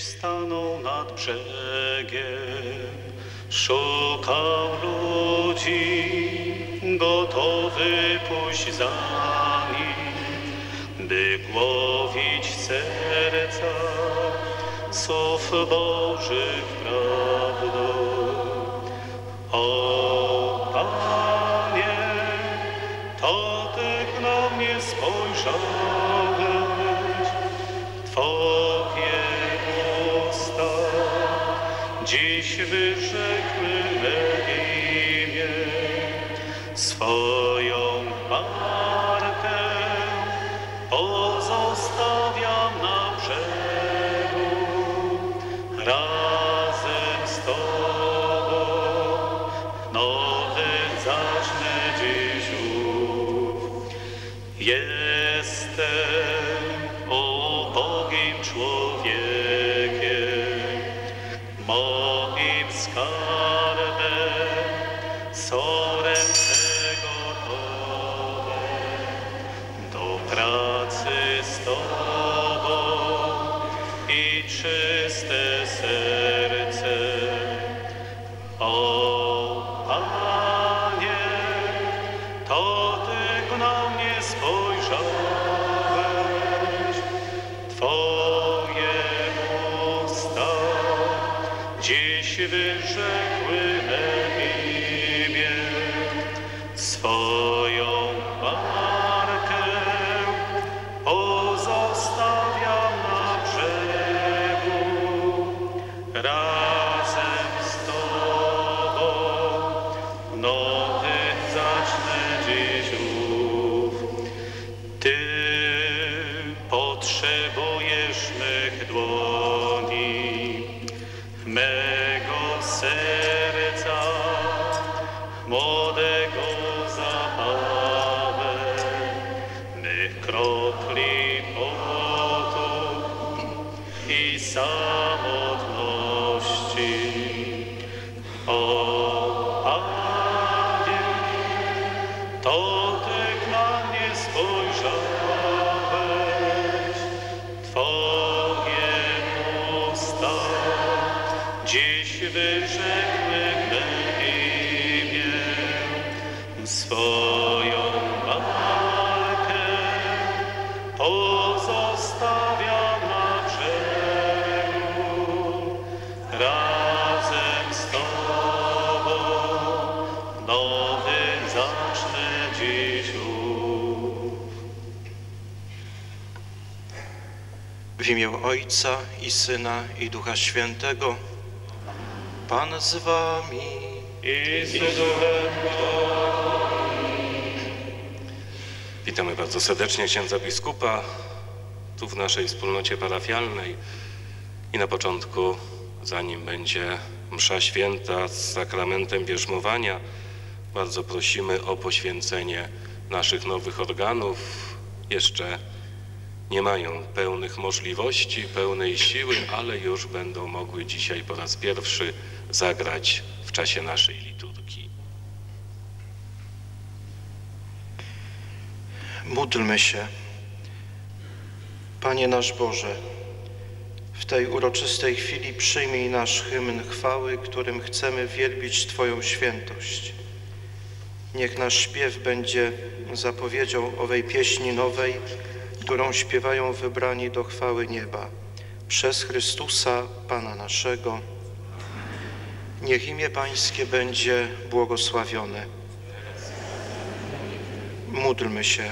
stanął nad brzegiem, szukał ludzi, gotowy pójść za nim, by głowić serca słów Bożych prawdą. O Panie, to Ty na mnie spojrzałeś, Twoje usta dziś wyrzekły me imię, swoją markę pozostawiam na brzegu, razem z Tobą nowy zacznę dziś ów. Jestem ubogim człowiekiem, moim skarbem są ręce gotowe do pracy z Tobą i czyste serce. O Panie, to Ty na mnie spojrzałeś, Twoje usta dziś wyrzekły me imię, swoją markę pozostawiam na brzegu, razem z Tobą nowy zacznę dziś ów. Ty potrzebujesz mych dłoni, mego serca, młodego zapałę, mych kropli potu i samotności. O Panie, to Ty na mnie spojrzałeś, Twoje usta dziś wyrzekły me imię, swoją markę pozostawiam na brzegu, razem z Tobą nowy zacznę dziś ów. W imię Ojca i Syna i Ducha Świętego. Pan z wami. I z duchem Witamy bardzo serdecznie księdza biskupa tu w naszej wspólnocie parafialnej i na początku, zanim będzie msza święta z sakramentem bierzmowania, bardzo prosimy o poświęcenie naszych nowych organów. Jeszcze nie mają pełnych możliwości, pełnej siły, ale już będą mogły dzisiaj po raz pierwszy zagrać w czasie naszej liturgii. Módlmy się. Panie nasz Boże, w tej uroczystej chwili przyjmij nasz hymn chwały, którym chcemy wielbić Twoją świętość. Niech nasz śpiew będzie zapowiedzią owej pieśni nowej, którą śpiewają wybrani do chwały nieba. Przez Chrystusa, Pana naszego. Niech imię Pańskie będzie błogosławione. Módlmy się.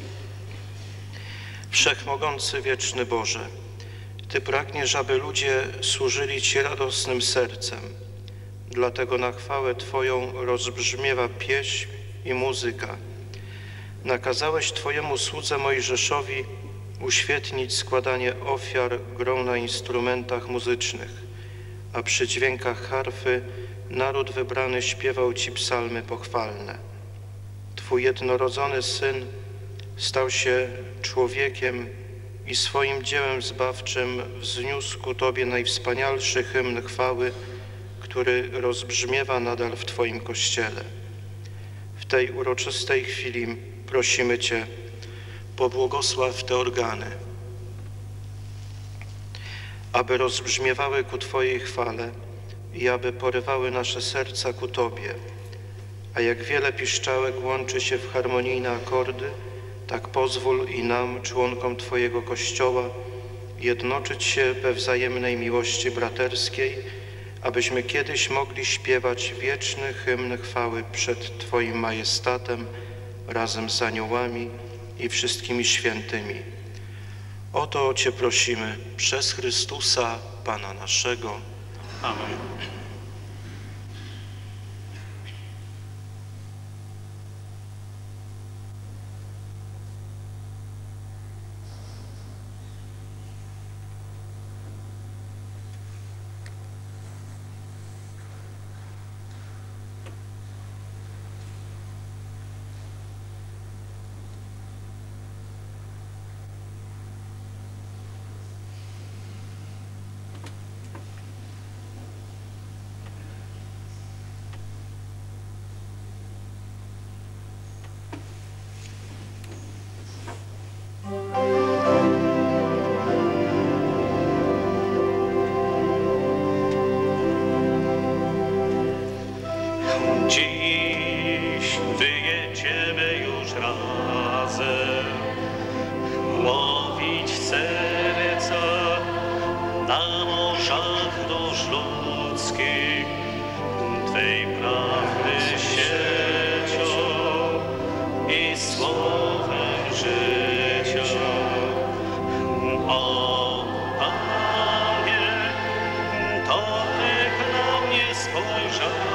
Wszechmogący, wieczny Boże, Ty pragniesz, aby ludzie służyli Ci radosnym sercem. Dlatego na chwałę Twoją rozbrzmiewa pieśń i muzyka. Nakazałeś Twojemu słudze Mojżeszowi uświetnić składanie ofiar grą na instrumentach muzycznych, a przy dźwiękach harfy naród wybrany śpiewał Ci psalmy pochwalne. Twój jednorodzony Syn stał się człowiekiem i swoim dziełem zbawczym wzniósł ku Tobie najwspanialszy hymn chwały, który rozbrzmiewa nadal w Twoim Kościele. W tej uroczystej chwili prosimy Cię, pobłogosław te organy, aby rozbrzmiewały ku Twojej chwale i aby porywały nasze serca ku Tobie. A jak wiele piszczałek łączy się w harmonijne akordy, tak pozwól i nam, członkom Twojego Kościoła, jednoczyć się we wzajemnej miłości braterskiej, abyśmy kiedyś mogli śpiewać wieczny hymn chwały przed Twoim majestatem razem z aniołami i wszystkimi świętymi. O to Cię prosimy przez Chrystusa, Pana naszego. Amen. Dziś wyjedziemy już razem łowić serca na morzach dusz ludzkich, Twej prawdy siecią i słowem życia. O Panie, to Ty na mnie spojrzałeś,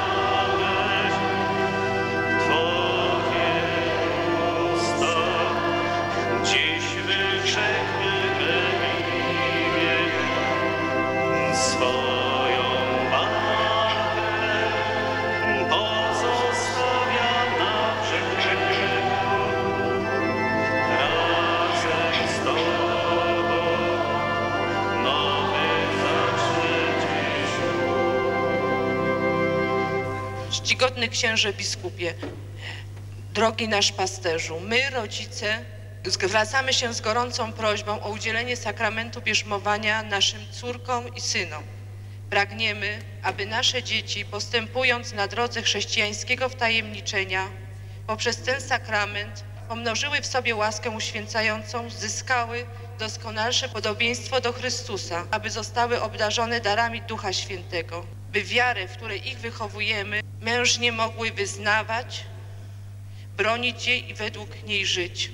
Czcigodny księże biskupie, drogi nasz pasterzu, my, rodzice, zwracamy się z gorącą prośbą o udzielenie sakramentu bierzmowania naszym córkom i synom. Pragniemy, aby nasze dzieci, postępując na drodze chrześcijańskiego wtajemniczenia, poprzez ten sakrament pomnożyły w sobie łaskę uświęcającą, zyskały doskonalsze podobieństwo do Chrystusa, aby zostały obdarzone darami Ducha Świętego, by wiarę, w której ich wychowujemy, mężnie mogły wyznawać, bronić jej i według niej żyć.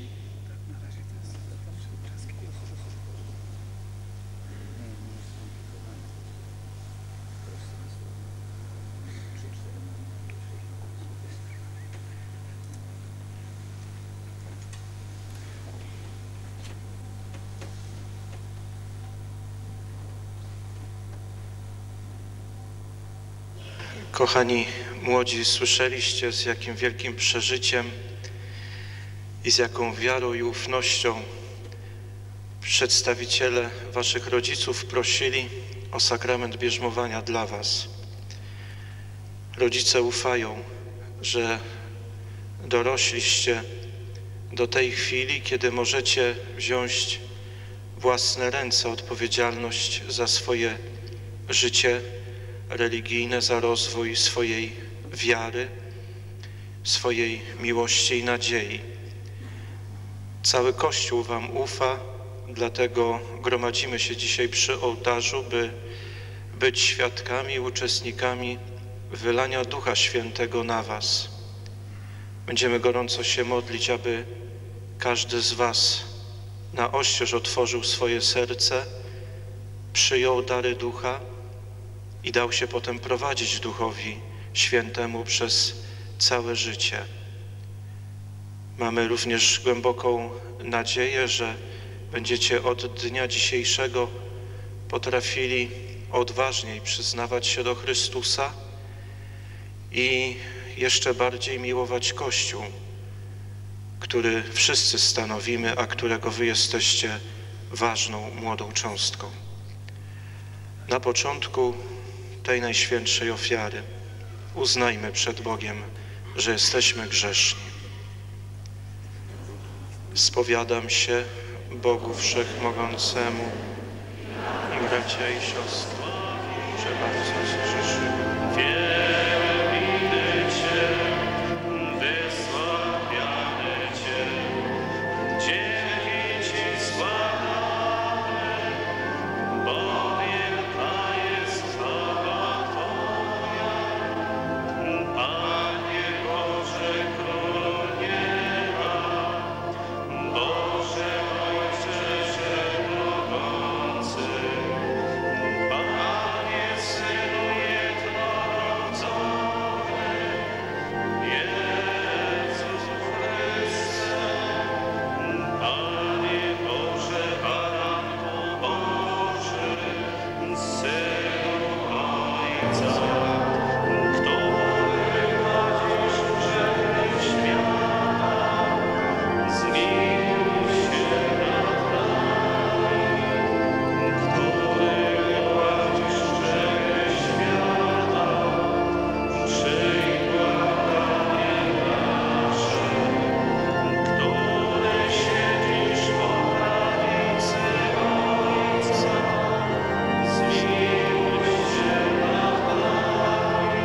Kochani młodzi, słyszeliście, z jakim wielkim przeżyciem i z jaką wiarą i ufnością przedstawiciele waszych rodziców prosili o sakrament bierzmowania dla was. Rodzice ufają, że dorośliście do tej chwili, kiedy możecie wziąć w własne ręce odpowiedzialność za swoje życie religijne, za rozwój swojej wiary, swojej miłości i nadziei. Cały Kościół wam ufa, dlatego gromadzimy się dzisiaj przy ołtarzu, by być świadkami i uczestnikami wylania Ducha Świętego na was. Będziemy gorąco się modlić, aby każdy z was na oścież otworzył swoje serce, przyjął dary Ducha i dał się potem prowadzić Duchowi Świętemu przez całe życie. Mamy również głęboką nadzieję, że będziecie od dnia dzisiejszego potrafili odważniej przyznawać się do Chrystusa i jeszcze bardziej miłować Kościół, który wszyscy stanowimy, a którego wy jesteście ważną, młodą cząstką. Na początku tej najświętszej ofiary uznajmy przed Bogiem, że jesteśmy grzeszni. Spowiadam się Bogu Wszechmogącemu i bracia i siostry, że bardzo zgrzeszyłem. Wielbimy Cię, wysławiamy Cię, dzięki Ci składamy, bo wielka jest chwała Twoja. Panie Boże, Król nieba, Boże Ojcze Wszechmogący, Panie Synu jednorodzony, Jezus Chryste, Panie Boże, Baranku Boży, Synu Ojca, który gładzisz grzechy świata, zmiłuj się nad nami. Który gładzisz grzechy świata, przyjmij błaganie nasze. Który siedzisz po prawicy Ojca, zmiłuj się nad nami.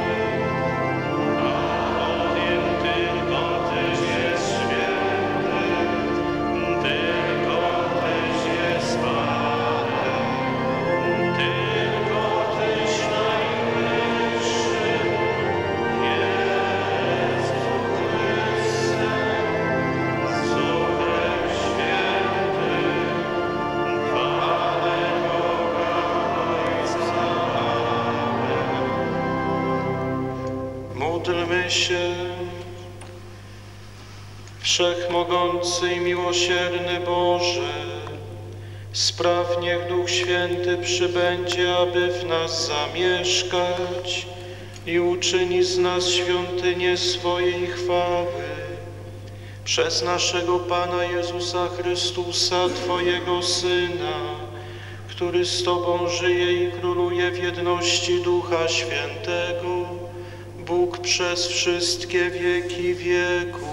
Albowiem tylko Tyś jest święty, tylko Tyś jest Panem, tylko Tyś najwyższy, Jezu Chryste, z Duchem Świętym, chwale Boga Ojca. Módlmy się. Wszechmogący i miłosierny Boże, spraw niech Duch Święty przybędzie, aby w nas zamieszkać i uczyni z nas świątynię swojej chwały. Przez naszego Pana Jezusa Chrystusa, Twojego Syna, który z Tobą żyje i króluje w jedności Ducha Świętego, Bóg przez wszystkie wieki wieków.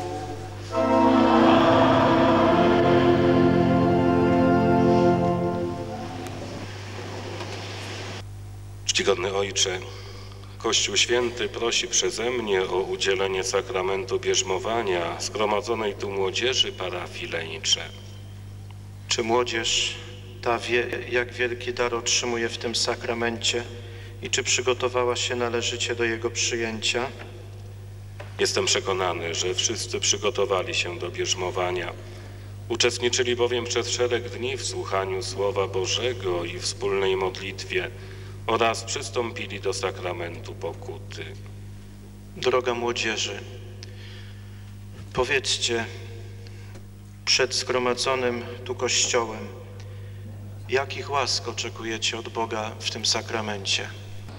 Czcigodny Ojcze, Kościół Święty prosi przeze mnie o udzielenie sakramentu bierzmowania zgromadzonej tu młodzieży parafii Lenicze. Czy młodzież ta wie, jak wielki dar otrzymuje w tym sakramencie i czy przygotowała się należycie do jego przyjęcia? Jestem przekonany, że wszyscy przygotowali się do bierzmowania. Uczestniczyli bowiem przez szereg dni w słuchaniu Słowa Bożego i wspólnej modlitwie oraz przystąpili do sakramentu pokuty. Droga młodzieży, powiedzcie przed zgromadzonym tu Kościołem, jakich łask oczekujecie od Boga w tym sakramencie?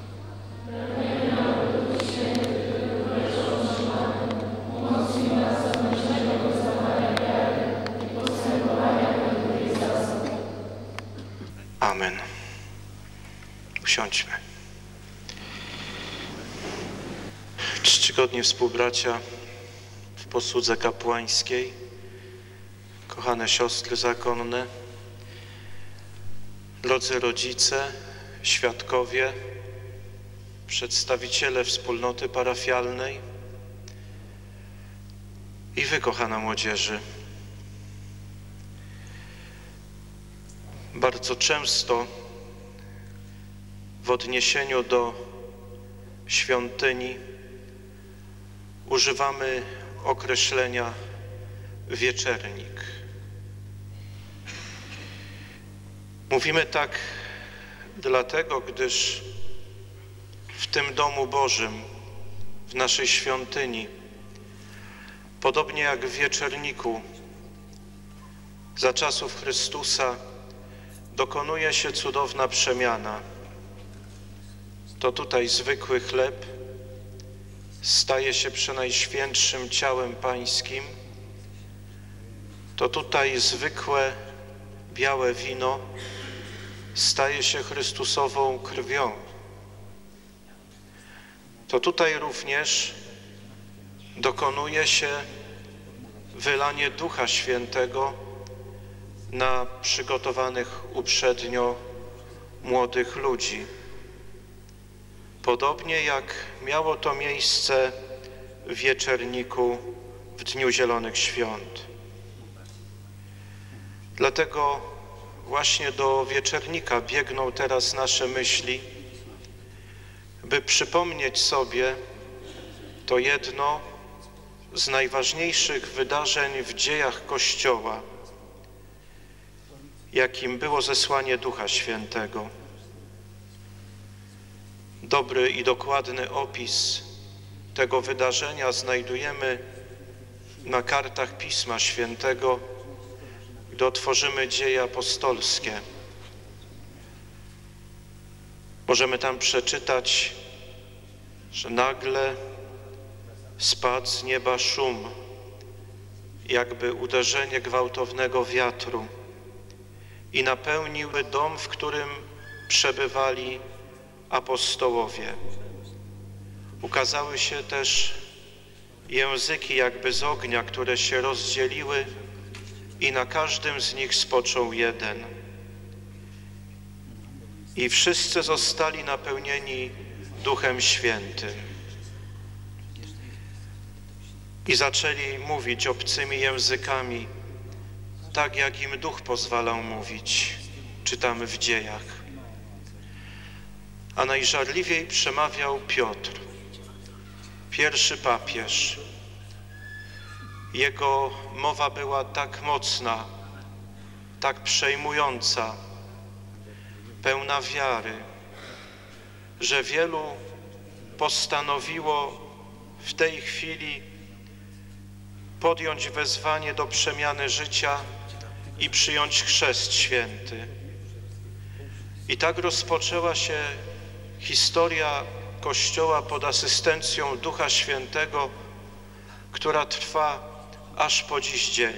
Amen. Usiądźmy. Czcigodni współbracia w posłudze kapłańskiej, kochane siostry zakonne, drodzy rodzice, świadkowie, przedstawiciele wspólnoty parafialnej i wy, kochana młodzieży. Bardzo często w odniesieniu do świątyni używamy określenia wieczernik. Mówimy tak dlatego, gdyż w tym domu Bożym, w naszej świątyni, podobnie jak w wieczerniku, za czasów Chrystusa dokonuje się cudowna przemiana. To tutaj zwykły chleb staje się przenajświętszym ciałem Pańskim. To tutaj zwykłe białe wino staje się Chrystusową krwią. To tutaj również dokonuje się wylanie Ducha Świętego na przygotowanych uprzednio młodych ludzi. Podobnie jak miało to miejsce w Wieczerniku w Dniu Zielonych Świąt. Dlatego właśnie do Wieczernika biegną teraz nasze myśli, by przypomnieć sobie to jedno z najważniejszych wydarzeń w dziejach Kościoła, jakim było zesłanie Ducha Świętego. Dobry i dokładny opis tego wydarzenia znajdujemy na kartach Pisma Świętego, gdy otworzymy Dzieje apostolskie. Możemy tam przeczytać, że nagle spadł z nieba szum, jakby uderzenie gwałtownego wiatru i napełnił dom, w którym przebywali apostołowie. Ukazały się też języki jakby z ognia, które się rozdzieliły i na każdym z nich spoczął jeden. I wszyscy zostali napełnieni Duchem Świętym. I zaczęli mówić obcymi językami, tak jak im Duch pozwalał mówić, czytamy w Dziejach. A najżarliwiej przemawiał Piotr, pierwszy papież. Jego mowa była tak mocna, tak przejmująca, pełna wiary, że wielu postanowiło w tej chwili podjąć wezwanie do przemiany życia i przyjąć chrzest święty. I tak rozpoczęła się historia Kościoła pod asystencją Ducha Świętego, która trwa aż po dziś dzień.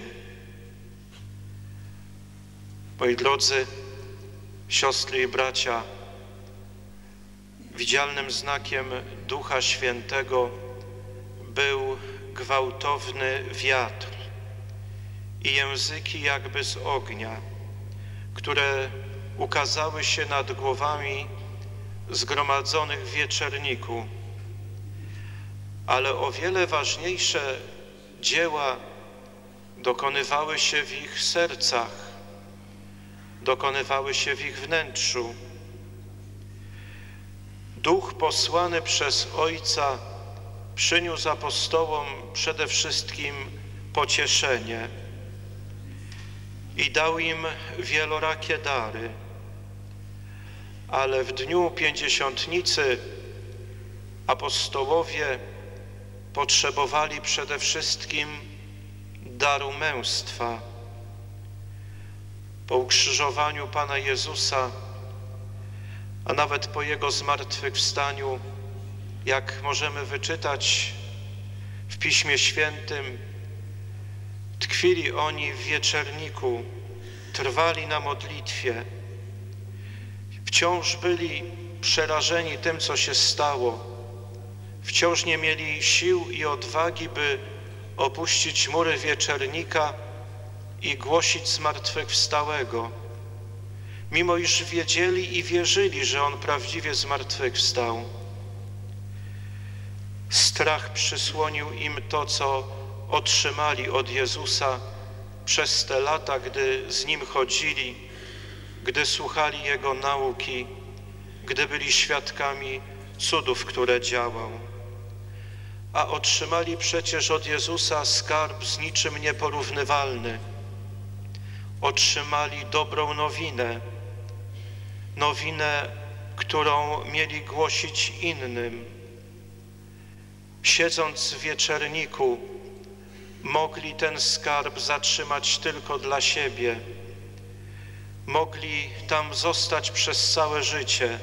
Moi drodzy, siostry i bracia, widzialnym znakiem Ducha Świętego był gwałtowny wiatr i języki jakby z ognia, które ukazały się nad głowami zgromadzonych w Wieczerniku. Ale o wiele ważniejsze dzieła dokonywały się w ich sercach, dokonywały się w ich wnętrzu. Duch posłany przez Ojca przyniósł apostołom przede wszystkim pocieszenie i dał im wielorakie dary. Ale w dniu Pięćdziesiątnicy apostołowie potrzebowali przede wszystkim daru męstwa. Po ukrzyżowaniu Pana Jezusa, a nawet po Jego zmartwychwstaniu, jak możemy wyczytać w Piśmie Świętym, tkwili oni w Wieczerniku, trwali na modlitwie, wciąż byli przerażeni tym, co się stało, wciąż nie mieli sił i odwagi, by opuścić mury Wieczernika i głosić zmartwychwstałego, mimo iż wiedzieli i wierzyli, że On prawdziwie zmartwychwstał. Strach przysłonił im to, co otrzymali od Jezusa przez te lata, gdy z Nim chodzili, gdy słuchali Jego nauki, gdy byli świadkami cudów, które działał. A otrzymali przecież od Jezusa skarb z niczym nieporównywalny. Otrzymali dobrą nowinę, nowinę, którą mieli głosić innym. Siedząc w Wieczerniku, mogli ten skarb zatrzymać tylko dla siebie. Mogli tam zostać przez całe życie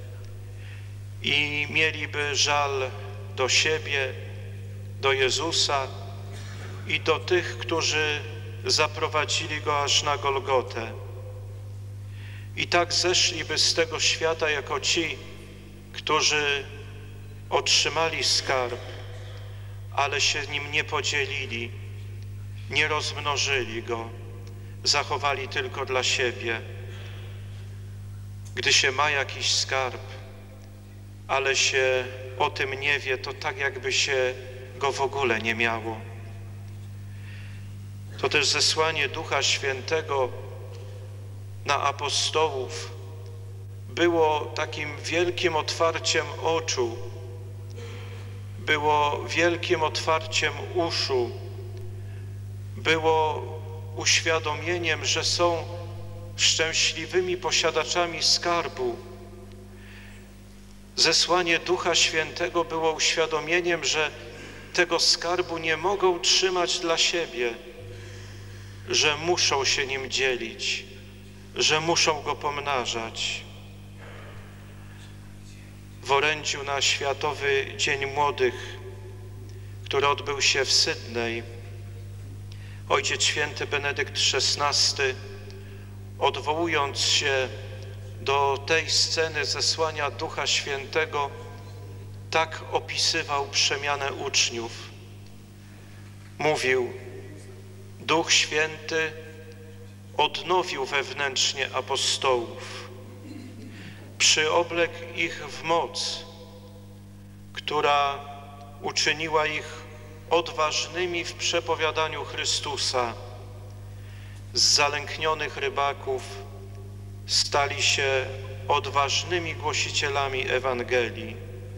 i mieliby żal do siebie, do Jezusa i do tych, którzy zaprowadzili Go aż na Golgotę. I tak zeszliby z tego świata jako ci, którzy otrzymali skarb, ale się nim nie podzielili, nie rozmnożyli go, zachowali tylko dla siebie. Gdy się ma jakiś skarb, ale się o tym nie wie, to tak jakby się go w ogóle nie miało. To też zesłanie Ducha Świętego na apostołów było takim wielkim otwarciem oczu, było wielkim otwarciem uszu, było uświadomieniem, że są szczęśliwymi posiadaczami skarbu. Zesłanie Ducha Świętego było uświadomieniem, że tego skarbu nie mogą trzymać dla siebie, że muszą się nim dzielić, że muszą go pomnażać. W orędziu na Światowy Dzień Młodych, który odbył się w Sydney, Ojciec Święty Benedykt XVI, odwołując się do tej sceny zesłania Ducha Świętego, tak opisywał przemianę uczniów. Mówił: Duch Święty odnowił wewnętrznie apostołów, przyoblekł ich w moc, która uczyniła ich odważnymi w przepowiadaniu Chrystusa. Z zalęknionych rybaków stali się odważnymi głosicielami Ewangelii.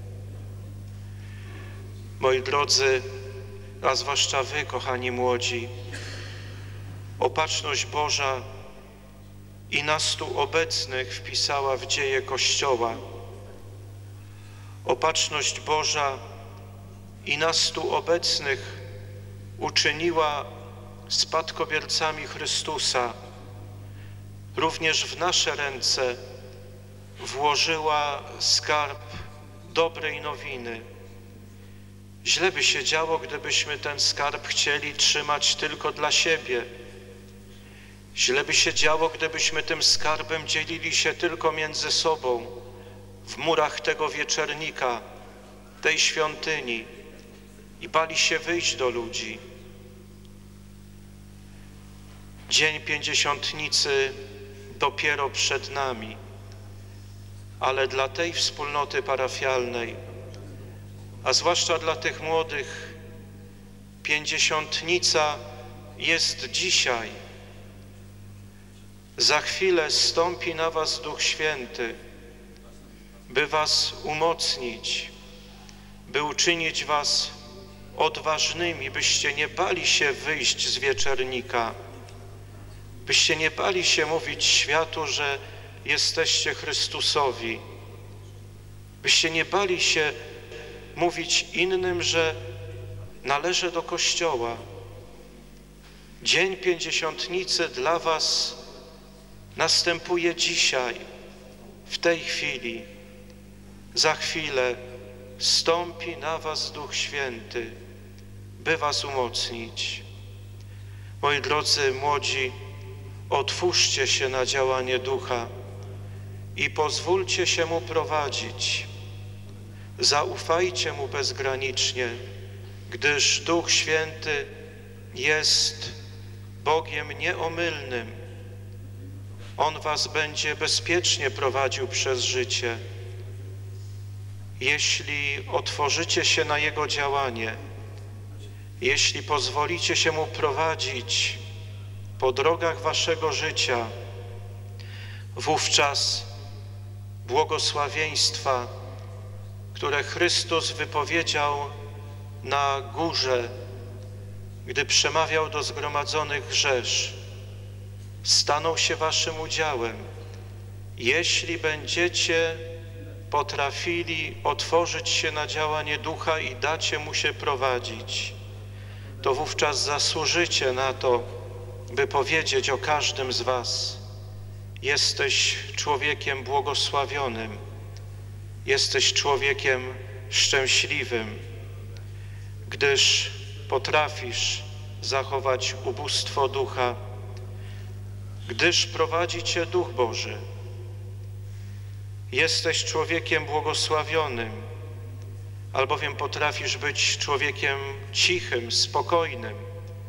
Moi drodzy, a zwłaszcza wy, kochani młodzi, Opatrzność Boża i nas tu obecnych wpisała w dzieje Kościoła. Opatrzność Boża i nas tu obecnych uczyniła spadkobiercami Chrystusa. Również w nasze ręce włożyła skarb dobrej nowiny. Źle by się działo, gdybyśmy ten skarb chcieli trzymać tylko dla siebie. Źle by się działo, gdybyśmy tym skarbem dzielili się tylko między sobą w murach tego wieczernika, tej świątyni i bali się wyjść do ludzi. Dzień Pięćdziesiątnicy dopiero przed nami, ale dla tej wspólnoty parafialnej, a zwłaszcza dla tych młodych, Pięćdziesiątnica jest dzisiaj. Za chwilę zstąpi na was Duch Święty, by was umocnić, by uczynić was odważnymi, byście nie bali się wyjść z wieczernika, byście nie bali się mówić światu, że jesteście Chrystusowi, byście nie bali się mówić innym, że należę do Kościoła. Dzień Pięćdziesiątnicy dla was następuje dzisiaj, w tej chwili. Za chwilę stąpi na was Duch Święty, by was umocnić. Moi drodzy młodzi, otwórzcie się na działanie Ducha i pozwólcie się Mu prowadzić. Zaufajcie Mu bezgranicznie, gdyż Duch Święty jest Bogiem nieomylnym. On was będzie bezpiecznie prowadził przez życie. Jeśli otworzycie się na Jego działanie, jeśli pozwolicie się Mu prowadzić po drogach waszego życia, wówczas błogosławieństwa, które Chrystus wypowiedział na górze, gdy przemawiał do zgromadzonych rzesz, staną się waszym udziałem, jeśli będziecie potrafili otworzyć się na działanie Ducha i dacie Mu się prowadzić. To wówczas zasłużycie na to, by powiedzieć o każdym z was: jesteś człowiekiem błogosławionym, jesteś człowiekiem szczęśliwym, gdyż potrafisz zachować ubóstwo ducha, gdyż prowadzi cię Duch Boży. Jesteś człowiekiem błogosławionym, albowiem potrafisz być człowiekiem cichym, spokojnym,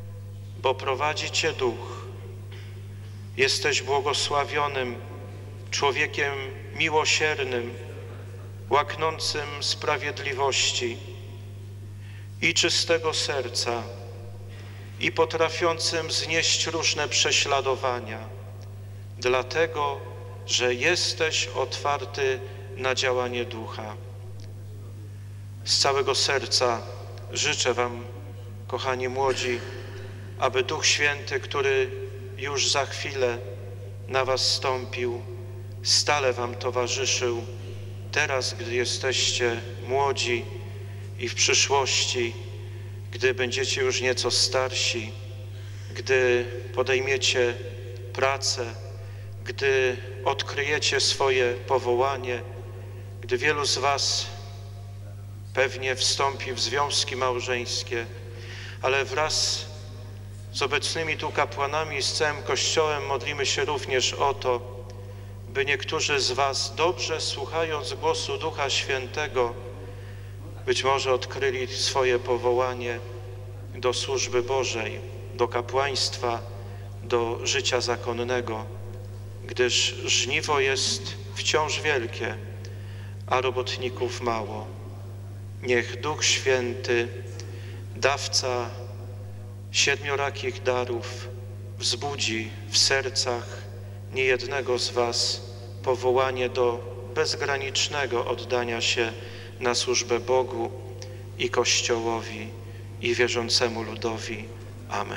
bo prowadzi cię Duch. Jesteś błogosławionym człowiekiem miłosiernym, łaknącym sprawiedliwości i czystego serca i potrafiącym znieść różne prześladowania, dlatego, że jesteś otwarty na działanie Ducha. Z całego serca życzę Wam, kochani młodzi, aby Duch Święty, który już za chwilę na Was stąpił, stale Wam towarzyszył, teraz, gdy jesteście młodzi i w przyszłości, gdy będziecie już nieco starsi, gdy podejmiecie pracę, gdy odkryjecie swoje powołanie, gdy wielu z Was pewnie wstąpi w związki małżeńskie, ale wraz z obecnymi tu kapłanami i z całym Kościołem modlimy się również o to, by niektórzy z Was, dobrze słuchając głosu Ducha Świętego, być może odkryli swoje powołanie do służby Bożej, do kapłaństwa, do życia zakonnego, gdyż żniwo jest wciąż wielkie, a robotników mało. Niech Duch Święty, dawca siedmiorakich darów, wzbudzi w sercach niejednego z Was powołanie do bezgranicznego oddania się na służbę Bogu i Kościołowi i wierzącemu ludowi. Amen.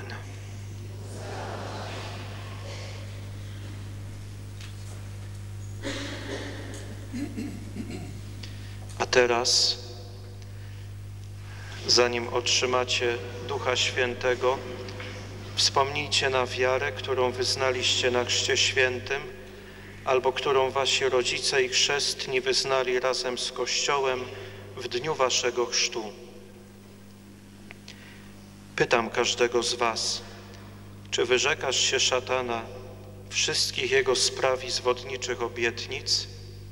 A teraz, zanim otrzymacie Ducha Świętego, wspomnijcie na wiarę, którą wyznaliście na Chrzcie Świętym, albo którą wasi rodzice i chrzestni wyznali razem z Kościołem w dniu waszego chrztu. Pytam każdego z was, czy wyrzekasz się szatana wszystkich jego spraw i zwodniczych obietnic?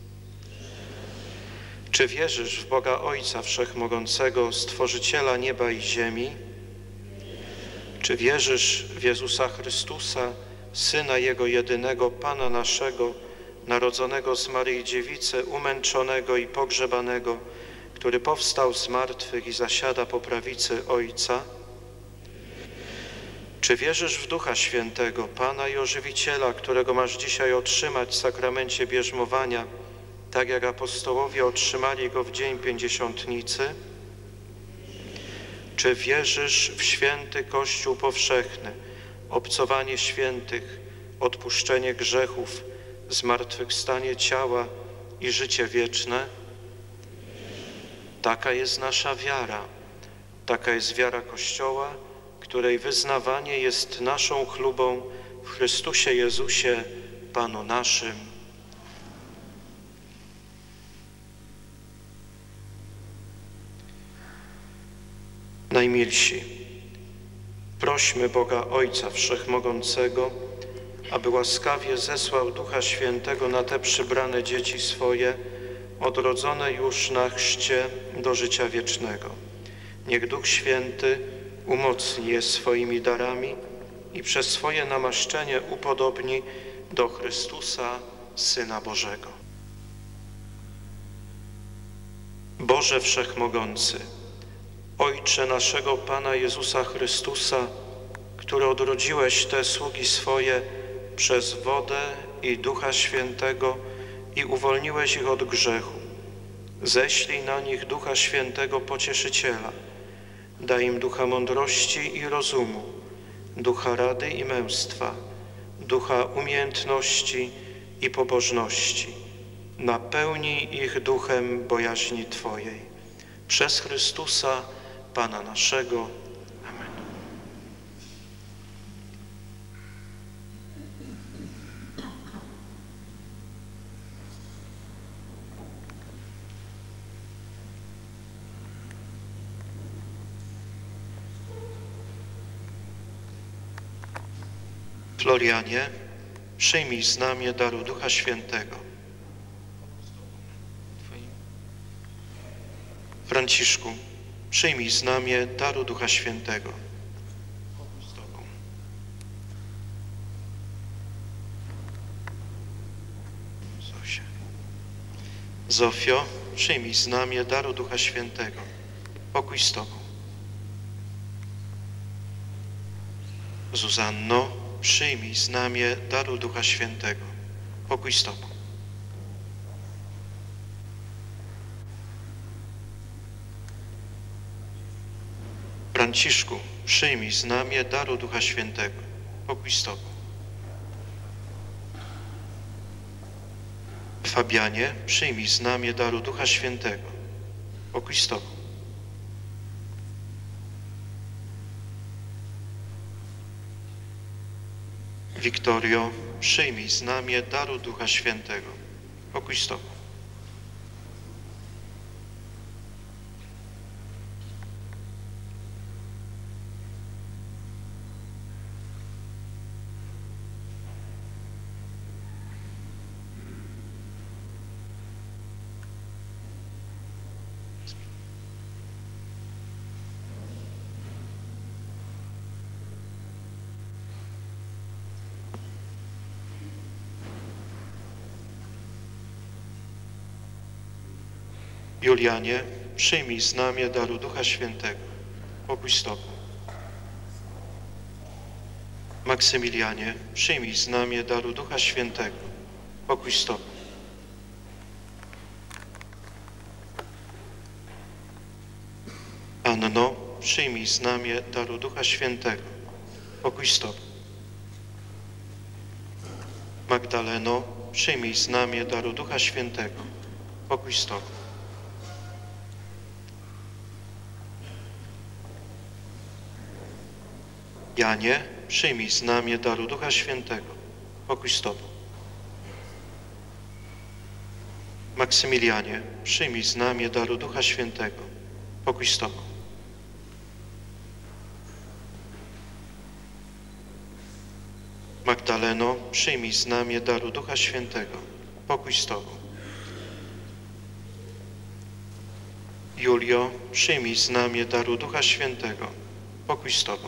Czy wierzysz w Boga Ojca Wszechmogącego, Stworzyciela nieba i ziemi? Czy wierzysz w Jezusa Chrystusa, Syna Jego jedynego, Pana naszego, narodzonego z Maryi Dziewicy, umęczonego i pogrzebanego, który powstał z martwych i zasiada po prawicy Ojca? Czy wierzysz w Ducha Świętego, Pana i Ożywiciela, którego masz dzisiaj otrzymać w sakramencie bierzmowania, tak jak apostołowie otrzymali go w dzień Pięćdziesiątnicy? Czy wierzysz w święty Kościół powszechny, obcowanie świętych, odpuszczenie grzechów, zmartwychwstanie ciała i życie wieczne? Taka jest nasza wiara, taka jest wiara Kościoła, której wyznawanie jest naszą chlubą w Chrystusie Jezusie, Panu naszym. Najmilsi, prośmy Boga Ojca Wszechmogącego, aby łaskawie zesłał Ducha Świętego na te przybrane dzieci swoje, odrodzone już na chrzcie do życia wiecznego. Niech Duch Święty umocni je swoimi darami i przez swoje namaszczenie upodobni do Chrystusa, Syna Bożego. Boże Wszechmogący, Ojcze naszego Pana Jezusa Chrystusa, który odrodziłeś te sługi swoje przez wodę i Ducha Świętego i uwolniłeś ich od grzechu, ześlij na nich Ducha Świętego Pocieszyciela, daj im ducha mądrości i rozumu, ducha rady i męstwa, ducha umiejętności i pobożności. Napełnij ich duchem bojaźni Twojej. Przez Chrystusa, Pana naszego. Amen. Florianie, przyjmij znamię daru Ducha Świętego. Franciszku, przyjmij znamię daru Ducha Świętego. Z Tobą. Zofio, przyjmij znamię daru Ducha Świętego. Pokój z Tobą. Zuzanno, przyjmij znamię daru Ducha Świętego. Pokój z Tobą. Franciszku, przyjmij znamię daru Ducha Świętego. Pokój z Tobą. Fabianie, przyjmij znamię daru Ducha Świętego. Pokój z Tobą. Wiktorio, przyjmij znamię daru Ducha Świętego. Pokój z Tobą. Julianie, przyjmij znamię daru Ducha Świętego. Pokój z Tobą. Maksymilianie, przyjmij znamię daru Ducha Świętego. Pokój z Tobą. Anno, przyjmij znamię daru Ducha Świętego. Pokój z Tobą. Magdaleno, przyjmij znamię daru Ducha Świętego. Pokój z Tobą. Janie, przyjmij znamię daru Ducha Świętego. Pokój z Tobą. Maksymilianie, przyjmij znamię daru Ducha Świętego. Pokój z Tobą. Magdaleno, przyjmij znamię daru Ducha Świętego. Pokój z Tobą. Julio, przyjmij znamię daru Ducha Świętego. Pokój z Tobą.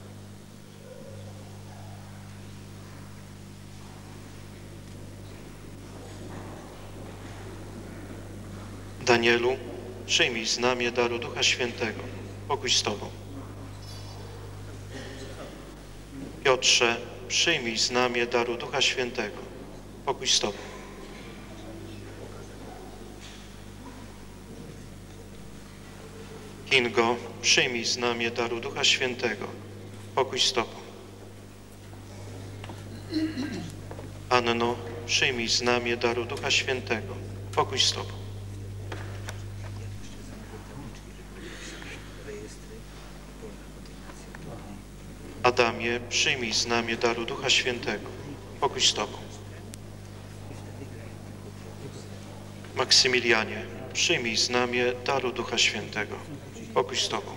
Danielu, przyjmij znamię daru Ducha Świętego. Pokój z Tobą. Piotrze, przyjmij znamię daru Ducha Świętego. Pokój z Tobą. Kingo, przyjmij znamię daru Ducha Świętego. Pokój z Tobą. Anno, przyjmij znamię daru Ducha Świętego. Pokój z Tobą. Adamie, przyjmij znamię daru Ducha Świętego. Pokój z Tobą. Maksymilianie, przyjmij znamię daru Ducha Świętego. Pokój z Tobą.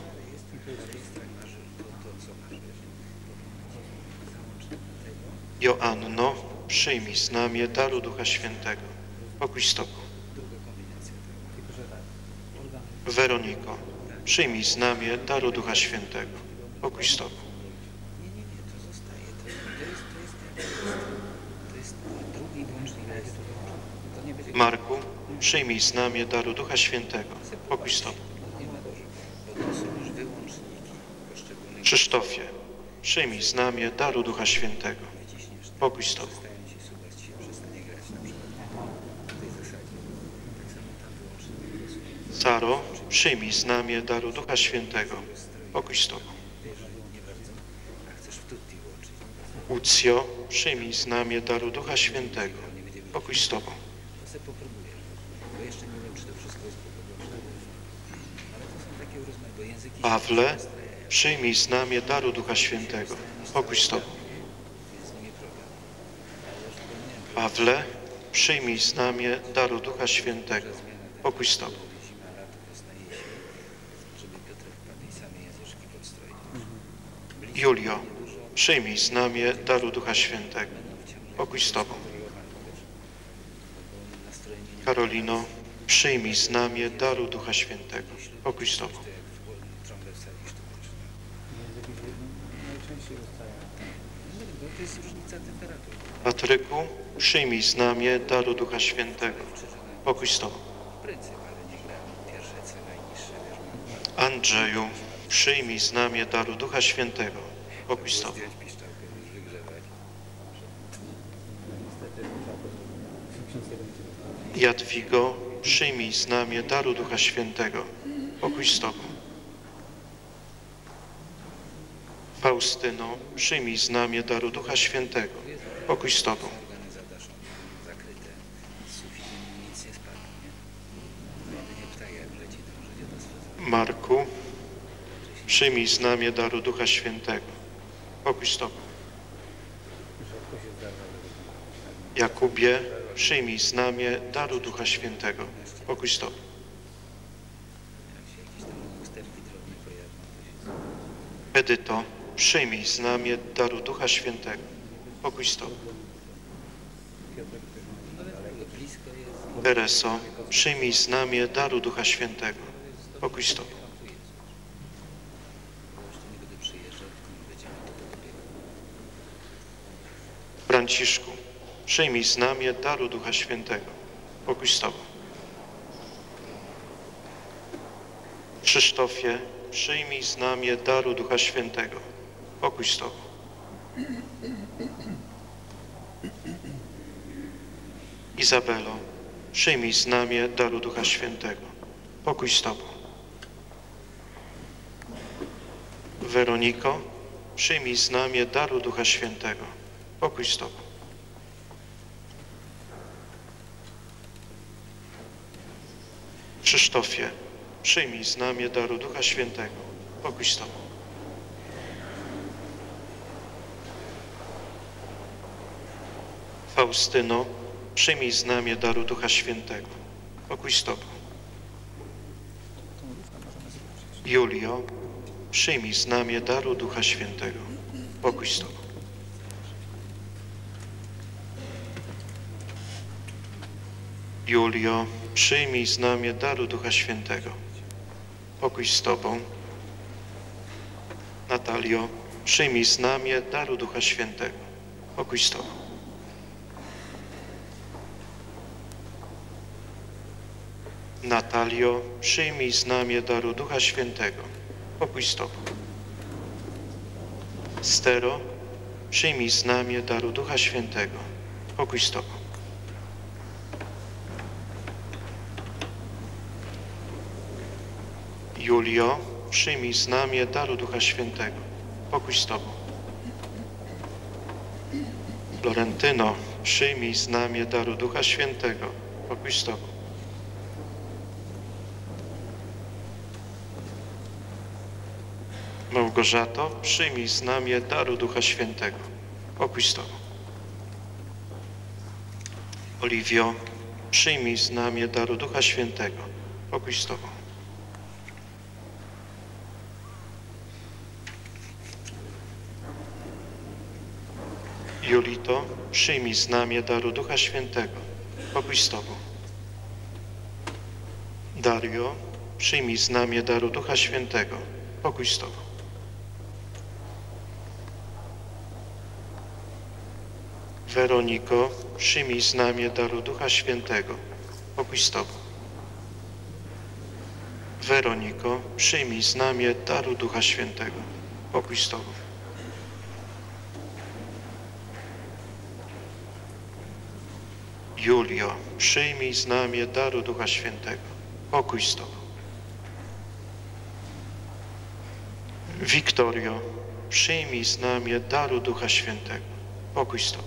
Joanno, przyjmij znamię daru Ducha Świętego. Pokój z Tobą. Weroniko, przyjmij znamię daru Ducha Świętego. Pokój z Tobą. Marku, przyjmij znamię daru Ducha Świętego. Pokój z Tobą. Krzysztofie, przyjmij znamię daru Ducha Świętego. Pokój z Tobą. Saro, przyjmij znamię daru Ducha Świętego. Pokój z Tobą. Ucjo, przyjmij znamię daru Ducha Świętego. Pokój z Tobą. Pawle, przyjmij znamię daru Ducha Świętego. Pokój z Tobą. Pawle, przyjmij znamię daru Ducha Świętego. Pokój z Tobą. Julio, przyjmij znamię daru Ducha Świętego. Pokój z Tobą. Karolino, przyjmij znamię daru Ducha Świętego. Pokój z Tobą. Patryku, przyjmij znamię daru Ducha Świętego. Pokój z Tobą. Andrzeju, przyjmij znamię daru Ducha Świętego. Pokój z Tobą. Jadwigo, przyjmij znamię daru Ducha Świętego. Pokój z Tobą. Faustyno, przyjmij znamię daru Ducha Świętego. Pokój z Tobą. Marku, przyjmij znamię daru Ducha Świętego. Pokój z Tobą. Jakubie, przyjmij znamię daru Ducha Świętego. Pokój z Tobą. Edyto, przyjmij znamię daru Ducha Świętego. Pokój z Tobą. Tereso, przyjmij znamię daru Ducha Świętego. Pokój z Tobą. Franciszku, przyjmij znamię daru Ducha Świętego. Pokój z Tobą. Krzysztofie, przyjmij znamię daru Ducha Świętego. Pokój z Tobą. Izabelo, przyjmij znamię daru Ducha Świętego. Pokój z Tobą. Weroniko, przyjmij znamię daru Ducha Świętego. Pokój z Tobą. Krzysztofie, przyjmij znamię daru Ducha Świętego. Pokój z Tobą. Faustyno, przyjmij znamię daru Ducha Świętego. Pokój z Tobą. Julio, przyjmij znamię daru Ducha Świętego. Pokój z Tobą. Julio, przyjmij znamię daru Ducha Świętego. Pokój z Tobą. Natalio, przyjmij znamię daru Ducha Świętego. Pokój z Tobą. Natalio, przyjmij znamię daru Ducha Świętego. Pokój z Tobą. Stero, przyjmij znamię daru Ducha Świętego. Pokój z Tobą. Julio, przyjmij znamię daru Ducha Świętego. Pokój z Tobą. Florentyno, przyjmij znamię daru Ducha Świętego. Pokój z Tobą. Małgorzato, przyjmij znamię daru Ducha Świętego. Pokój z Tobą. Oliwio, przyjmij znamię daru Ducha Świętego. Pokój z Tobą. Julito, przyjmij znamię daru Ducha Świętego. Pokój z Tobą. Dario, przyjmij znamię daru Ducha Świętego. Pokój z Tobą. Weroniko, przyjmij znamię daru Ducha Świętego. Pokój z Tobą. Weroniko, przyjmij znamię daru Ducha Świętego. Pokój z Tobą. Julio, przyjmij znamię daru Ducha Świętego. Pokój z Tobą. Wiktorio, przyjmij znamię daru Ducha Świętego. Pokój z Tobą.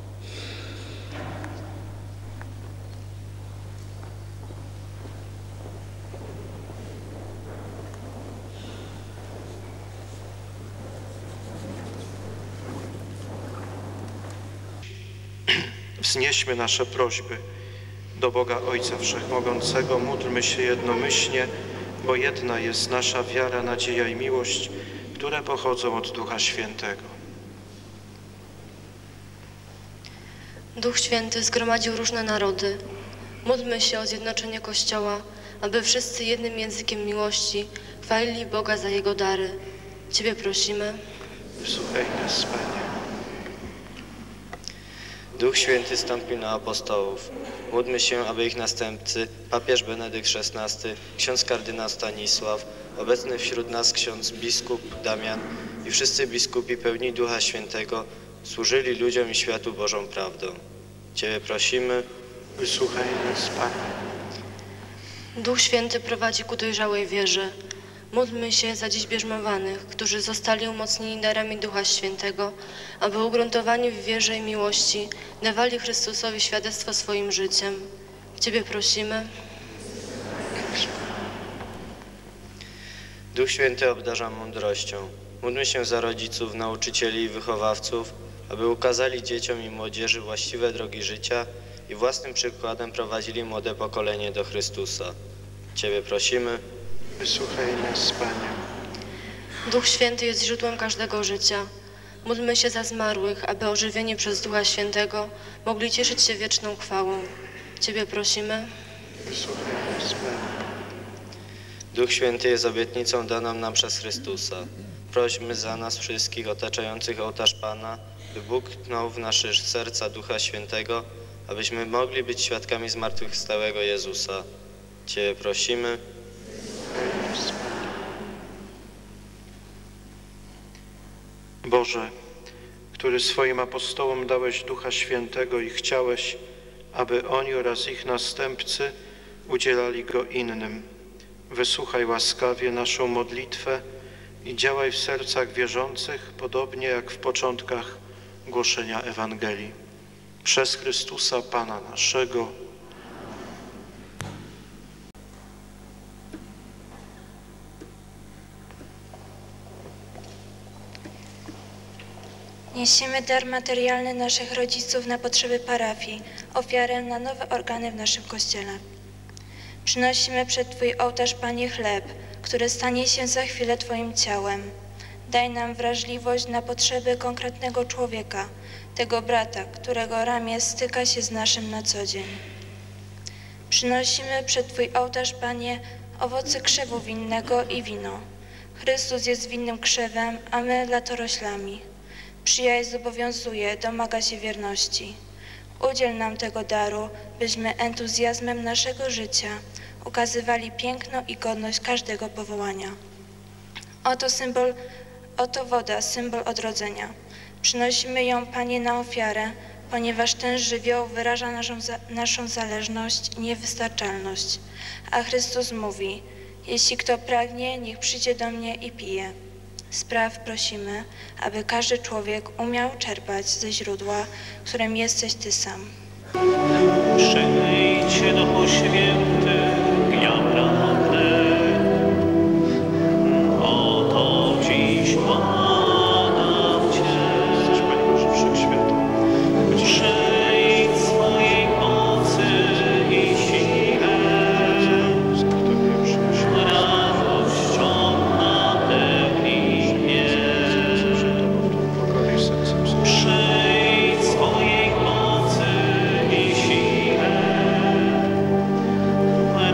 Wznieśmy nasze prośby do Boga Ojca Wszechmogącego, módlmy się jednomyślnie, bo jedna jest nasza wiara, nadzieja i miłość, które pochodzą od Ducha Świętego. Duch Święty zgromadził różne narody. Módlmy się o zjednoczenie Kościoła, aby wszyscy jednym językiem miłości chwalili Boga za Jego dary. Ciebie prosimy. Wsłuchaj nas, Panie. Duch Święty stąpił na apostołów. Módlmy się, aby ich następcy, papież Benedykt XVI, ksiądz kardynał Stanisław, obecny wśród nas ksiądz biskup Damian i wszyscy biskupi pełni Ducha Świętego służyli ludziom i światu Bożą prawdą. Ciebie prosimy. Wysłuchaj nas, Panie. Duch Święty prowadzi ku dojrzałej wierze. Módlmy się za dziś bierzmowanych, którzy zostali umocnieni darami Ducha Świętego, aby ugruntowani w wierze i miłości dawali Chrystusowi świadectwo swoim życiem. Ciebie prosimy. Duch Święty obdarza mądrością. Módlmy się za rodziców, nauczycieli i wychowawców, aby ukazali dzieciom i młodzieży właściwe drogi życia i własnym przykładem prowadzili młode pokolenie do Chrystusa. Ciebie prosimy. Wysłuchaj nas, Panie. Duch Święty jest źródłem każdego życia. Módlmy się za zmarłych, aby ożywieni przez Ducha Świętego mogli cieszyć się wieczną chwałą. Ciebie prosimy. Wysłuchaj nas, Panie. Duch Święty jest obietnicą daną nam przez Chrystusa. Prośmy za nas wszystkich otaczających ołtarz Pana, by Bóg tchnął w nasze serca Ducha Świętego, abyśmy mogli być świadkami zmartwychwstałego Jezusa. Ciebie prosimy. Boże, który swoim apostołom dałeś Ducha Świętego i chciałeś, aby oni oraz ich następcy udzielali Go innym. Wysłuchaj łaskawie naszą modlitwę i działaj w sercach wierzących, podobnie jak w początkach głoszenia Ewangelii. Przez Chrystusa Pana naszego. Niesiemy dar materialny naszych rodziców na potrzeby parafii, ofiarę na nowe organy w naszym Kościele. Przynosimy przed Twój ołtarz, Panie, chleb, który stanie się za chwilę Twoim ciałem. Daj nam wrażliwość na potrzeby konkretnego człowieka, tego brata, którego ramię styka się z naszym na co dzień. Przynosimy przed Twój ołtarz, Panie, owoce krzewu winnego i wino. Chrystus jest winnym krzewem, a my latoroślami. Przyjaźń zobowiązuje, domaga się wierności. Udziel nam tego daru, byśmy entuzjazmem naszego życia ukazywali piękno i godność każdego powołania. Oto woda, symbol odrodzenia. Przynosimy ją, Panie, na ofiarę, ponieważ ten żywioł wyraża naszą zależność i niewystarczalność. A Chrystus mówi: jeśli kto pragnie, niech przyjdzie do mnie i pije. Spraw prosimy, aby każdy człowiek umiał czerpać ze źródła, którym jesteś Ty sam. Przyjdźcie Duchu Święty, dnia prawdy. Oto dziś błagam Cię. Jesteś, Panie Boże Wszechświata. Przyjdź swojej mocy i sile, radością napełnij mnie. Przyjdź swojej mocy i sile,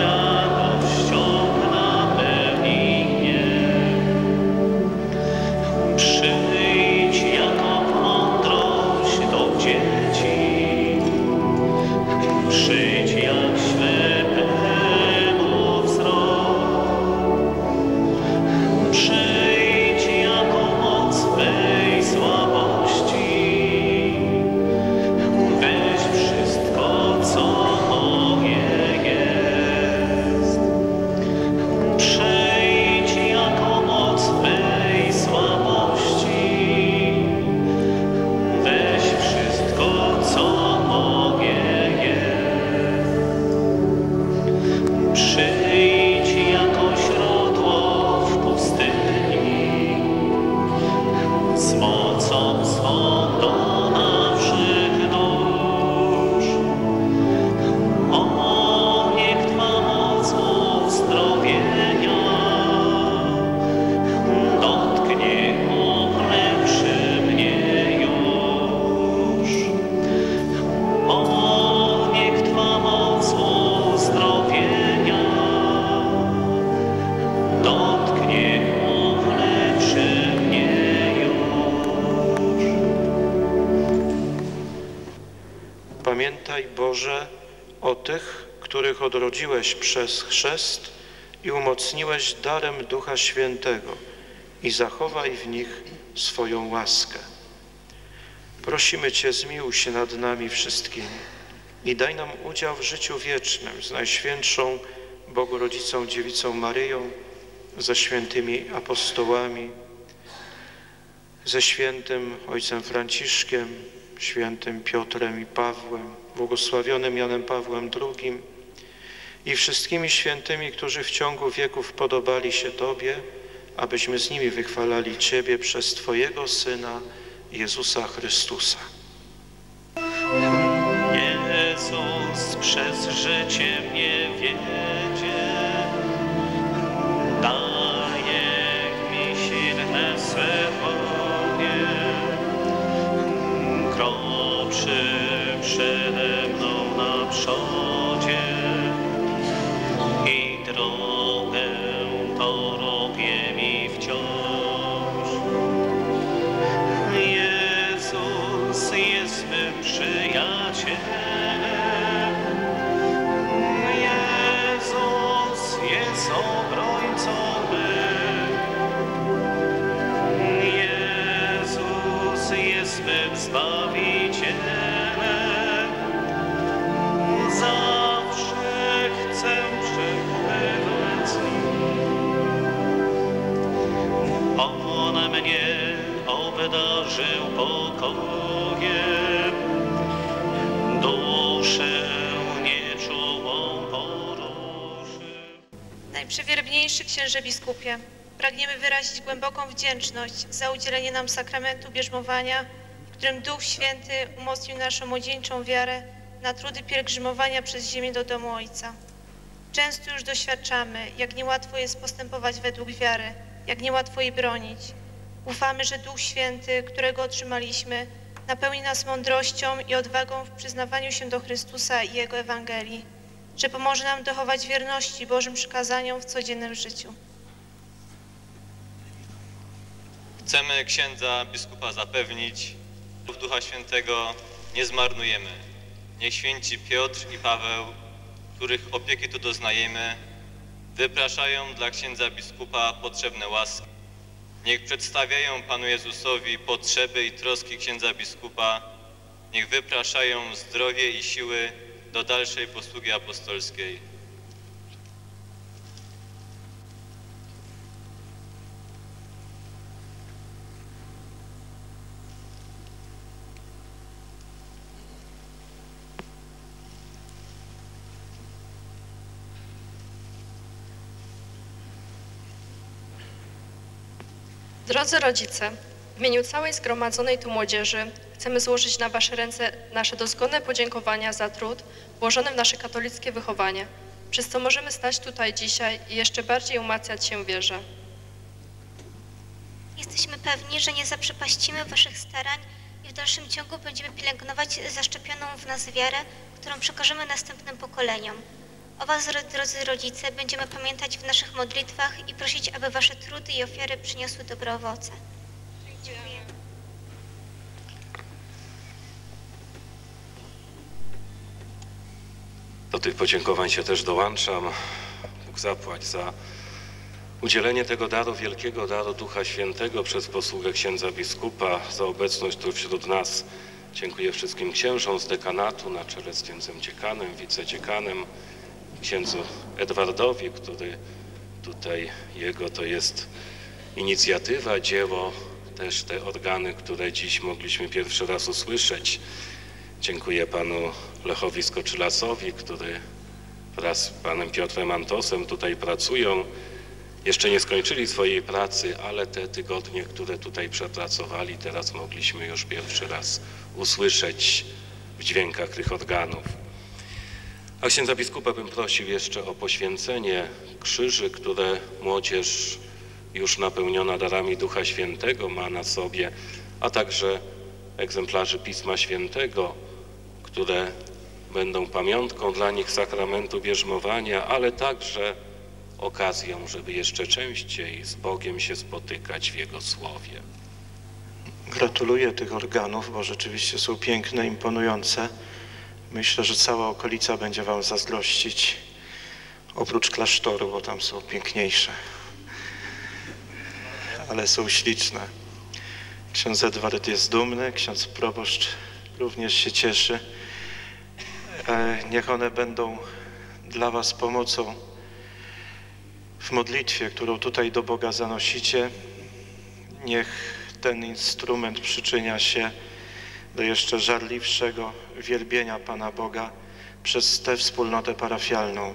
Pamiętaj, Boże, o tych, których odrodziłeś przez chrzest i umocniłeś darem Ducha Świętego i zachowaj w nich swoją łaskę. Prosimy Cię, zmiłuj się nad nami wszystkimi i daj nam udział w życiu wiecznym z Najświętszą Bogorodzicą Dziewicą Maryją, ze świętymi apostołami, ze świętym Ojcem Franciszkiem, świętym Piotrem i Pawłem, błogosławionym Janem Pawłem II i wszystkimi świętymi, którzy w ciągu wieków podobali się Tobie, abyśmy z nimi wychwalali Ciebie przez Twojego Syna, Jezusa Chrystusa. Jezus przez życie mnie wiedzie, daje mi silne serwonie, kroczy przede mną na przodzie i drogę toruje mi wciąż. Jezus jest mym przyjacielem, Jezus jest obrońcą mym, Jezus jest mym Zbawicielem, zawsze chcę przebywać z Nim. On mnie obdarzył pokojem, duszę nieczułą poruszył. Najprzewierbniejszy księże biskupie, pragniemy wyrazić głęboką wdzięczność za udzielenie nam sakramentu bierzmowania, w którym Duch Święty umocnił naszą młodzieńczą wiarę na trudy pielgrzymowania przez ziemię do domu Ojca. Często już doświadczamy, jak niełatwo jest postępować według wiary, jak niełatwo jej bronić. Ufamy, że Duch Święty, którego otrzymaliśmy, napełni nas mądrością i odwagą w przyznawaniu się do Chrystusa i Jego Ewangelii, że pomoże nam dochować wierności Bożym przykazaniom w codziennym życiu. Chcemy księdza biskupa zapewnić, że Ducha Świętego nie zmarnujemy. Niech święci Piotr i Paweł, których opieki tu doznajemy, wypraszają dla księdza biskupa potrzebne łaski. Niech przedstawiają Panu Jezusowi potrzeby i troski księdza biskupa. Niech wypraszają zdrowie i siły do dalszej posługi apostolskiej. Drodzy rodzice, w imieniu całej zgromadzonej tu młodzieży chcemy złożyć na Wasze ręce nasze dozgonne podziękowania za trud włożony w nasze katolickie wychowanie, przez co możemy stać tutaj dzisiaj i jeszcze bardziej umacniać się w wierze. Jesteśmy pewni, że nie zaprzepaścimy Waszych starań i w dalszym ciągu będziemy pielęgnować zaszczepioną w nas wiarę, którą przekażemy następnym pokoleniom. O Was, drodzy rodzice, będziemy pamiętać w naszych modlitwach i prosić, aby Wasze trudy i ofiary przyniosły dobre owoce. Dziękuję. Do tych podziękowań się też dołączam. Bóg zapłać za udzielenie tego daru, wielkiego daru Ducha Świętego przez posługę księdza biskupa, za obecność tu wśród nas. Dziękuję wszystkim księżom z dekanatu na czele z księdzem dziekanem, wicedzdziekanem, księdzu Edwardowi, który tutaj jego to jest inicjatywa, dzieło, też te organy, które dziś mogliśmy pierwszy raz usłyszeć. Dziękuję panu Lechowi Skoczylasowi, który wraz z panem Piotrem Antosem tutaj pracują. Jeszcze nie skończyli swojej pracy, ale te tygodnie, które tutaj przepracowali, teraz mogliśmy już pierwszy raz usłyszeć w dźwiękach tych organów. A księdza biskupa bym prosił jeszcze o poświęcenie krzyży, które młodzież już napełniona darami Ducha Świętego ma na sobie, a także egzemplarzy Pisma Świętego, które będą pamiątką dla nich sakramentu bierzmowania, ale także okazją, żeby jeszcze częściej z Bogiem się spotykać w Jego Słowie. Gratuluję tych organów, bo rzeczywiście są piękne, imponujące. Myślę, że cała okolica będzie wam zazdrościć, oprócz klasztoru, bo tam są piękniejsze, ale są śliczne. Ksiądz Edward jest dumny, ksiądz proboszcz również się cieszy. Niech one będą dla was pomocą w modlitwie, którą tutaj do Boga zanosicie. Niech ten instrument przyczynia się do jeszcze żarliwszego wielbienia Pana Boga przez tę wspólnotę parafialną.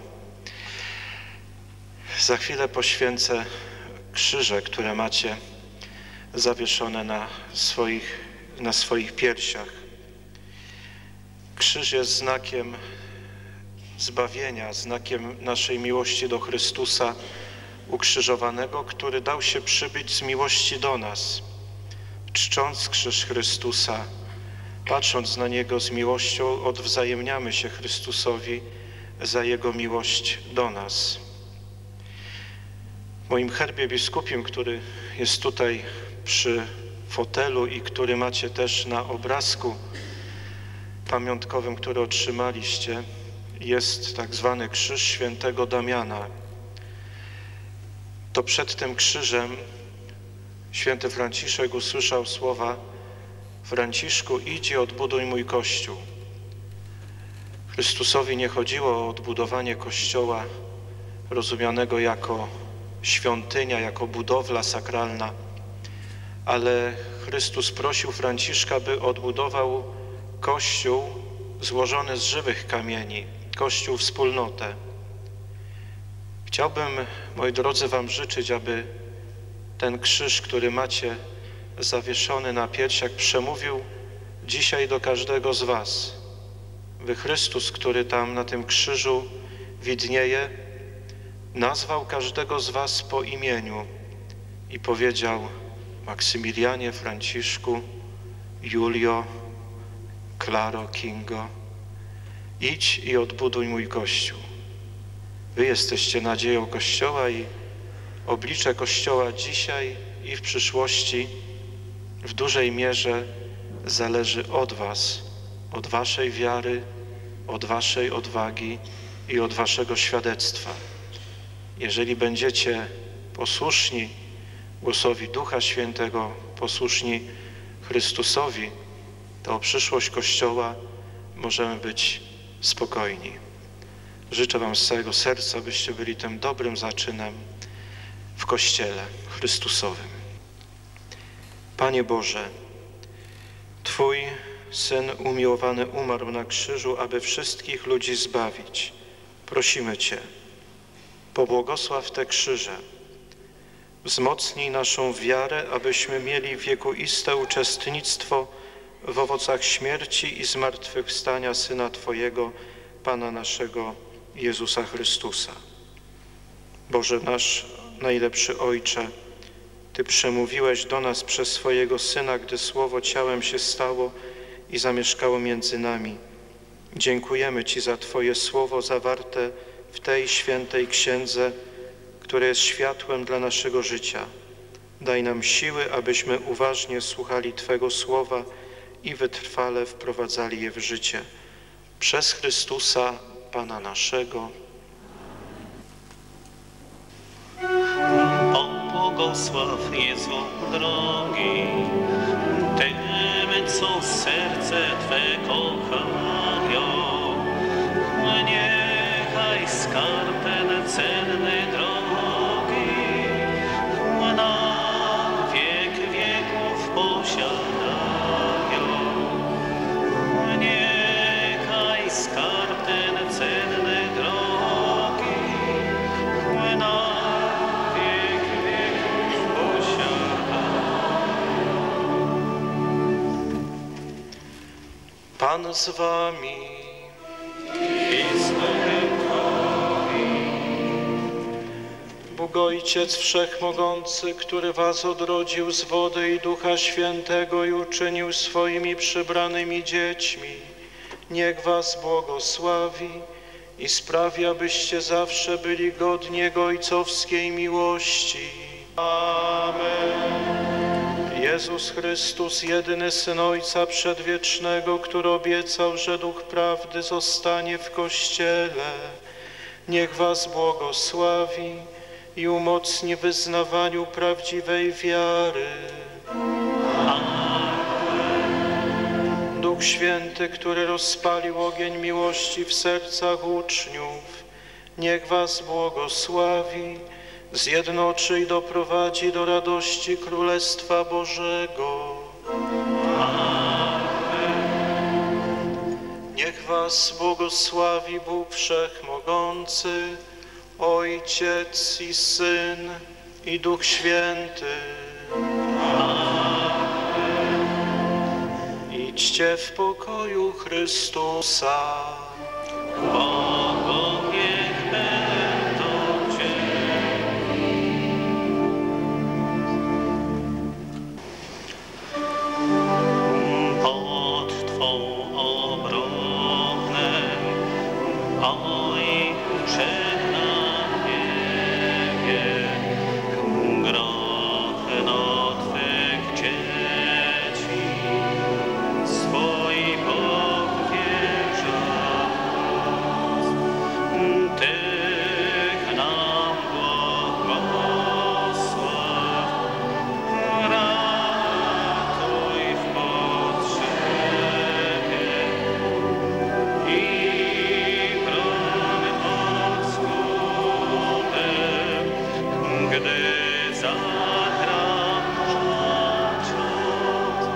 Za chwilę poświęcę krzyże, które macie zawieszone na swoich piersiach. Krzyż jest znakiem zbawienia, znakiem naszej miłości do Chrystusa ukrzyżowanego, który dał się przybyć z miłości do nas. Czcząc krzyż Chrystusa, patrząc na Niego z miłością, odwzajemniamy się Chrystusowi za Jego miłość do nas. W moim herbie biskupim, który jest tutaj przy fotelu i który macie też na obrazku pamiątkowym, który otrzymaliście, jest tak zwany krzyż świętego Damiana. To przed tym krzyżem święty Franciszek usłyszał słowa: Franciszku, idź i odbuduj mój Kościół. Chrystusowi nie chodziło o odbudowanie Kościoła rozumianego jako świątynia, jako budowla sakralna, ale Chrystus prosił Franciszka, by odbudował Kościół złożony z żywych kamieni, Kościół wspólnotę. Chciałbym, moi drodzy, wam życzyć, aby ten krzyż, który macie zawieszony na piersiach, przemówił dzisiaj do każdego z was. By Chrystus, który tam na tym krzyżu widnieje, nazwał każdego z was po imieniu i powiedział: Maksymilianie, Franciszku, Julio, Klaro, Kingo, idź i odbuduj mój Kościół. Wy jesteście nadzieją Kościoła i oblicze Kościoła dzisiaj i w przyszłości w dużej mierze zależy od was, od waszej wiary, od waszej odwagi i od waszego świadectwa. Jeżeli będziecie posłuszni głosowi Ducha Świętego, posłuszni Chrystusowi, to o przyszłość Kościoła możemy być spokojni. Życzę wam z całego serca, byście byli tym dobrym zaczynem w Kościele Chrystusowym. Panie Boże, Twój Syn umiłowany umarł na krzyżu, aby wszystkich ludzi zbawić. Prosimy Cię, pobłogosław te krzyże, wzmocnij naszą wiarę, abyśmy mieli wiekuiste uczestnictwo w owocach śmierci i zmartwychwstania Syna Twojego, Pana naszego Jezusa Chrystusa. Boże nasz najlepszy Ojcze, Ty przemówiłeś do nas przez swojego Syna, gdy Słowo ciałem się stało i zamieszkało między nami. Dziękujemy Ci za Twoje Słowo zawarte w tej świętej księdze, które jest światłem dla naszego życia. Daj nam siły, abyśmy uważnie słuchali Twego Słowa i wytrwale wprowadzali je w życie. Przez Chrystusa, Pana naszego. Błogosław Jezu drogi, tym, co serce Twe kochają. Niechaj skarb ten cenny drogi na wiek wieków posiadają. Niechaj skarb ten cenny drogi na wiek wieków posiadają. Pan z wami. Bóg Ojciec Wszechmogący, który was odrodził z wody i Ducha Świętego i uczynił swoimi przybranymi dziećmi, niech was błogosławi i sprawi, abyście zawsze byli godni Jego ojcowskiej miłości. Amen. Jezus Chrystus, jedyny Syn Ojca Przedwiecznego, który obiecał, że Duch Prawdy zostanie w Kościele, niech was błogosławi i umocni w wyznawaniu prawdziwej wiary. Duch Święty, który rozpalił ogień miłości w sercach uczniów, niech was błogosławi, zjednoczy i doprowadzi do radości Królestwa Bożego. Niech was błogosławi Bóg Wszechmogący, Ojciec i Syn i Duch Święty. Idźcie w pokoju Chrystusa. Pod Twą obronę, Ojcze na niebie, grono Twych dzieci swoi powierza. Tych nam błogosław, ratuj w potrzebie i broń pod skutkiem, gdy zagraża cios.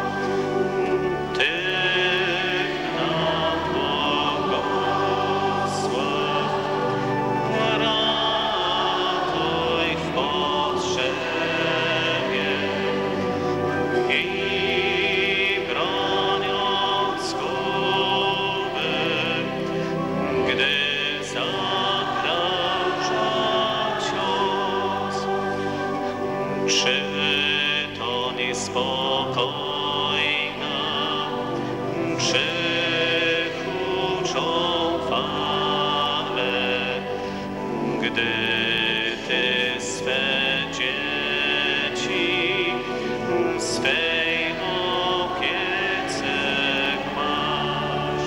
Tych nam błogosław, ratuj w potrzebie i broń od zguby, gdy zagraża cios. Czy to niespokojna, czy huczą fale, gdy Ty swe dzieci w swej opiece masz,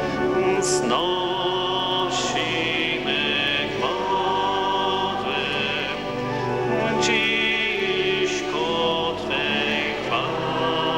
znosimy głowy dziś ku Twej chwale.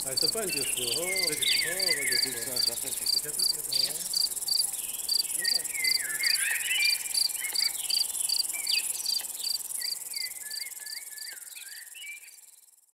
Ale to będzie szło. O, będzie szło.